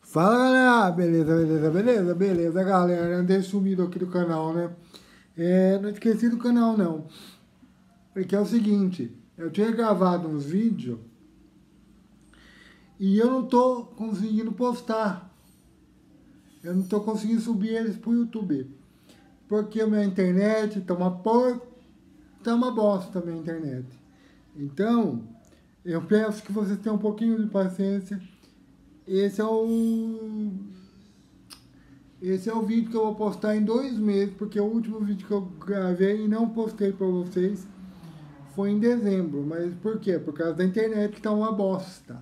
Fala galera, beleza galera, andei sumido aqui do canal, né? Não esqueci do canal não, porque é o seguinte, eu tinha gravado uns vídeos e eu não tô conseguindo postar, eu não tô conseguindo subir eles pro YouTube, porque a minha internet tá tá uma bosta a minha internet. Então, eu peço que vocês tenham um pouquinho de paciência. Esse é o Esse é o vídeo que eu vou postar em 2 meses, porque o último vídeo que eu gravei e não postei para vocês foi em dezembro. Mas por quê? Por causa da internet que tá uma bosta.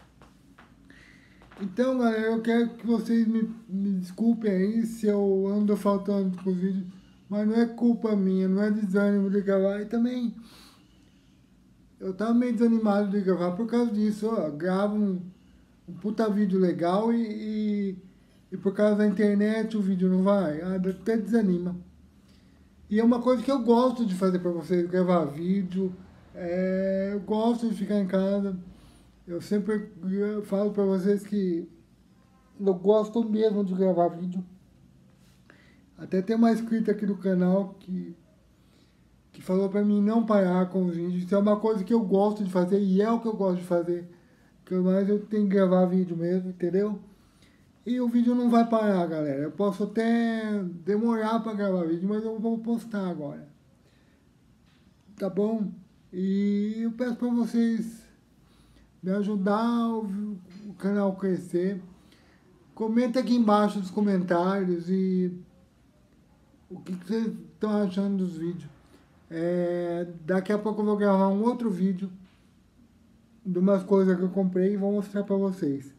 Então, galera, eu quero que vocês me desculpem aí se eu ando faltando com os vídeos, mas não é culpa minha, não é desânimo de gravar. E também, eu tava meio desanimado de gravar por causa disso, ó. Gravo um puta vídeo legal e por causa da internet o vídeo não vai, até desanima. E é uma coisa que eu gosto de fazer para vocês, gravar vídeo, eu gosto de ficar em casa. Eu sempre falo para vocês que eu gosto mesmo de gravar vídeo. Até tem uma inscrita aqui do canal que falou para mim não parar com os vídeos. Isso é uma coisa que eu gosto de fazer e é o que eu gosto de fazer. Mas eu tenho que gravar vídeo mesmo, entendeu? E o vídeo não vai parar, galera. Eu posso até demorar para gravar vídeo, mas eu vou postar agora. Tá bom? E eu peço para vocês me ajudar o canal crescer. Comenta aqui embaixo nos comentários e o que vocês estão achando dos vídeos. Daqui a pouco eu vou gravar um outro vídeo de umas coisas que eu comprei e vou mostrar para vocês.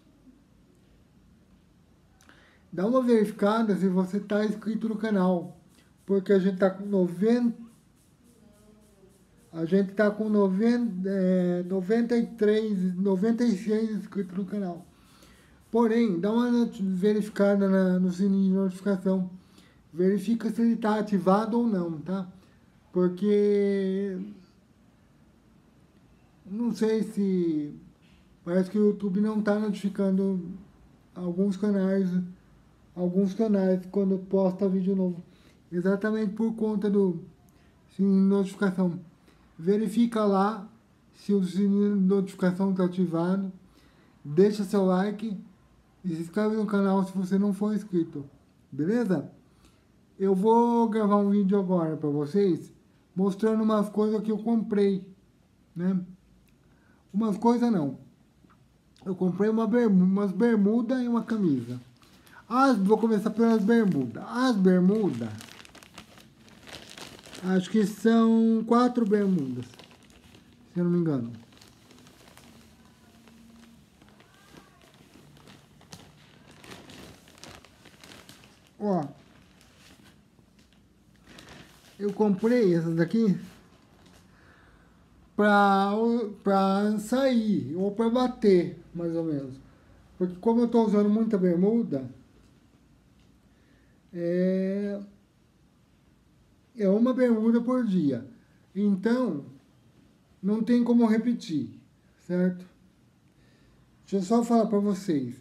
Dá uma verificada se você está inscrito no canal, porque a gente está com 96 inscritos no canal. Porém, dá uma verificada no sininho de notificação. Verifica se ele está ativado ou não, tá? Porque não sei se parece que o YouTube não está notificando alguns canais quando posta vídeo novo. Exatamente por conta do sininho de notificação. Verifica lá se o sininho de notificação está ativado. Deixa seu like e se inscreve no canal se você não for inscrito. Beleza? Eu vou gravar um vídeo agora para vocês mostrando umas coisas que eu comprei, né? Umas coisas não. Eu comprei umas bermudas e uma camisa. Vou começar pelas bermudas. As bermudas, acho que são 4 bermudas, se eu não me engano. Ó, eu comprei essas daqui pra sair ou pra bater, mais ou menos. Porque como eu tô usando muita bermuda, é uma bermuda por dia. Então, não tem como repetir, certo? Deixa eu só falar para vocês.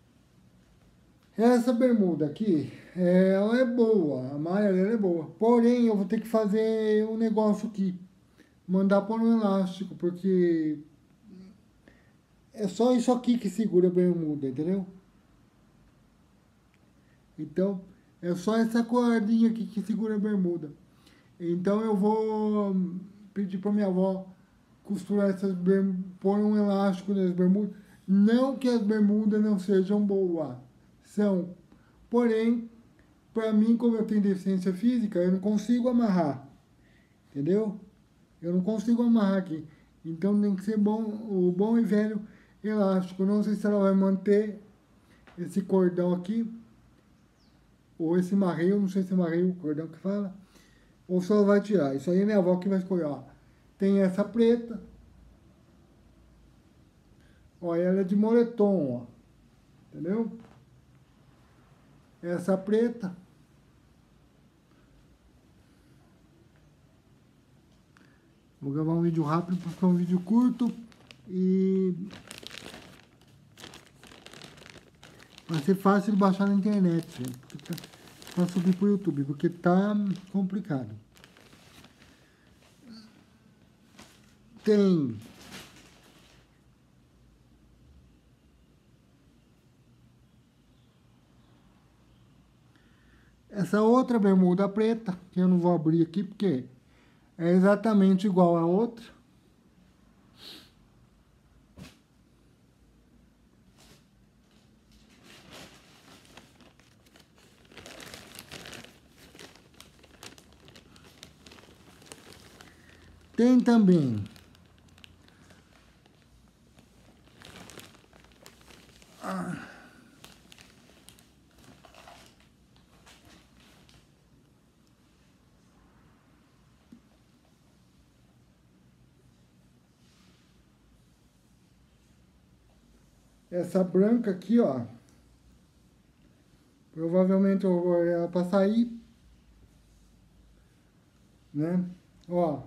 Essa bermuda aqui, ela é boa, a malha dela é boa. Porém, eu vou ter que fazer um negócio aqui. Mandar por um elástico, porque é só isso aqui que segura a bermuda, entendeu? Então, é só essa cordinha aqui que segura a bermuda. Então eu vou pedir para minha avó costurar pôr um elástico nas bermudas. Não que as bermudas não sejam boas, são. Porém, para mim, como eu tenho deficiência física, eu não consigo amarrar, entendeu? Eu não consigo amarrar aqui. Então tem que ser o bom e velho elástico. Não sei se ela vai manter esse cordão aqui, ou esse marreio, não sei se é marreio o cordão que fala, ou se ela vai tirar. Isso aí é minha avó que vai escolher, ó. Tem essa preta. Ó, ela é de moletom, ó. Entendeu? Essa preta. Vou gravar um vídeo rápido para ficar um vídeo curto. E Vai ser fácil de baixar na internet, gente. Pra subir pro YouTube, porque tá complicado. Tem essa outra bermuda preta, que eu não vou abrir aqui, porque é exatamente igual a outra. Tem também essa branca aqui, ó. Provavelmente eu vou pôr ela pra sair, né? Ó.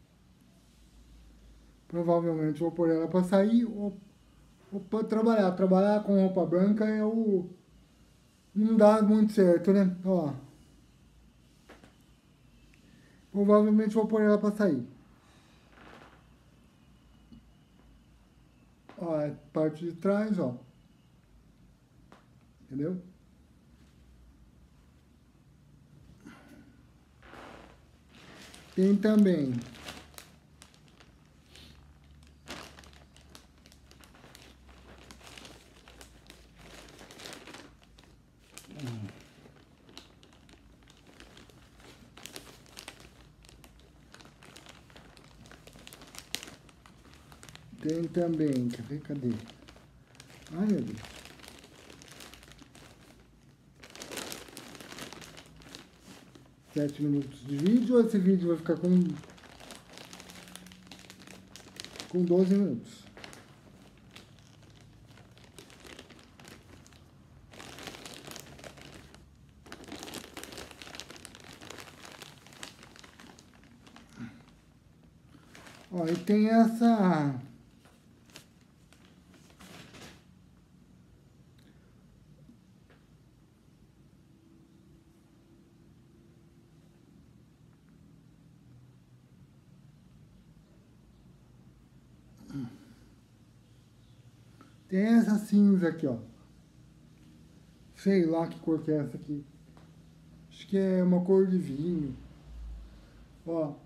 Provavelmente eu vou pôr ela pra sair ou pra trabalhar. Trabalhar com roupa branca é o... não dá muito certo, né? Ó. Provavelmente vou pôr ela pra sair. Ó, é parte de trás, ó. Entendeu? Tem também cadê? Ai, meu Deus. Sete minutos de vídeo, ou esse vídeo vai ficar com 12 minutos? Ó, e tem essa... Tem essa cinza aqui, ó. Sei lá que cor que é essa aqui. Acho que é uma cor de vinho. Ó.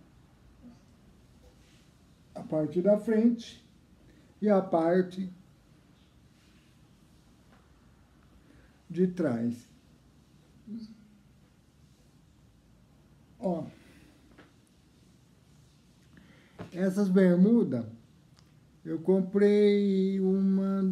A parte da frente e a parte de trás. Ó. Essas bermudas, eu comprei uma,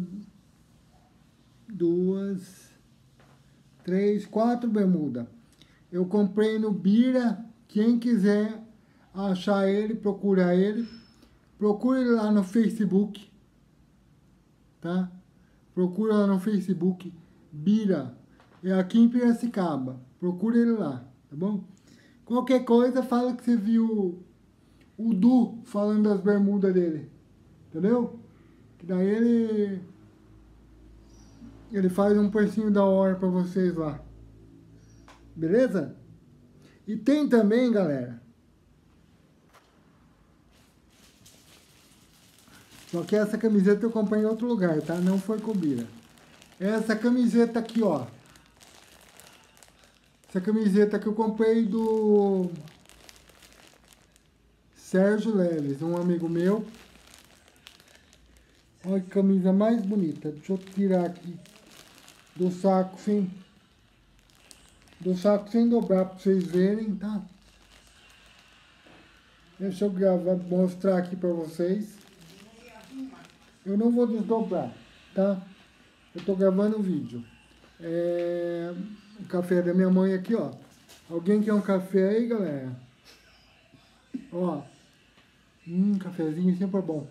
duas, três, quatro bermudas. Eu comprei no Bira. Quem quiser achar ele, procurar ele. Procure lá no Facebook, tá? Procura lá no Facebook, Bira. É aqui em Piracicaba. Procure ele lá, tá bom? Qualquer coisa, fala que você viu o Du falando das bermudas dele. Entendeu? Que daí ele faz um precinho da hora pra vocês lá. Beleza? E tem também, galera. Só que essa camiseta eu comprei em outro lugar, tá? Não foi com Bira. Essa camiseta aqui, ó. Essa camiseta que eu comprei do Sérgio Leles, um amigo meu. Olha que camisa mais bonita. Deixa eu tirar aqui do saco sem dobrar para vocês verem, tá? Deixa eu gravar, mostrar aqui para vocês. Eu não vou desdobrar, tá? Eu tô gravando o vídeo. O café da minha mãe aqui, ó. Alguém quer um café aí, galera? Ó. Cafezinho sempre é bom.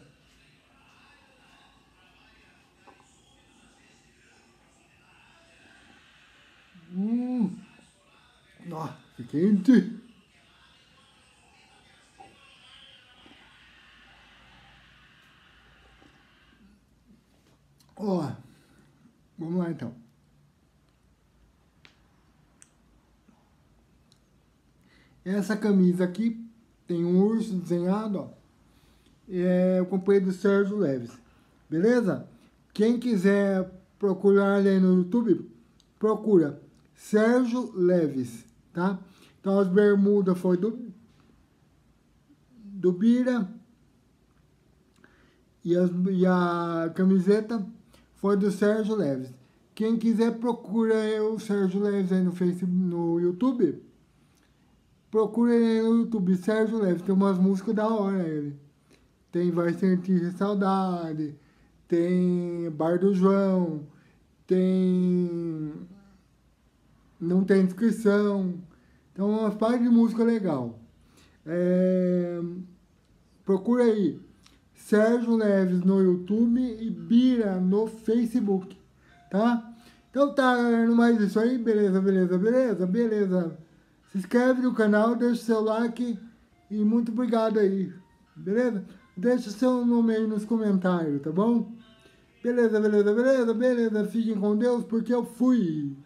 Ó, que quente. Ó, vamos lá então. Essa camisa aqui tem um urso desenhado, ó. Eu comprei do Sérgio Leves, beleza? Quem quiser procurar ali no YouTube, procura Sérgio Leves, tá? Então as bermudas foi do Bira e a camiseta foi do Sérgio Leves. Quem quiser procura o Sérgio Leves aí no Facebook, no YouTube. Procura ele no YouTube, Sérgio Leves, tem umas músicas da hora ele. Tem Vai Sentir Saudade, tem Bar do João, tem Não Tem Inscrição. Então, umas partes de música legal. Procura aí, Sérgio Leves no YouTube e Bira no Facebook, tá? Então tá, galera, no mais isso aí, beleza, beleza, beleza, beleza. Se inscreve no canal, deixa o seu like e muito obrigado aí, beleza? Deixa o seu nome aí nos comentários, tá bom? Beleza, beleza, beleza, beleza. Fiquem com Deus, porque eu fui.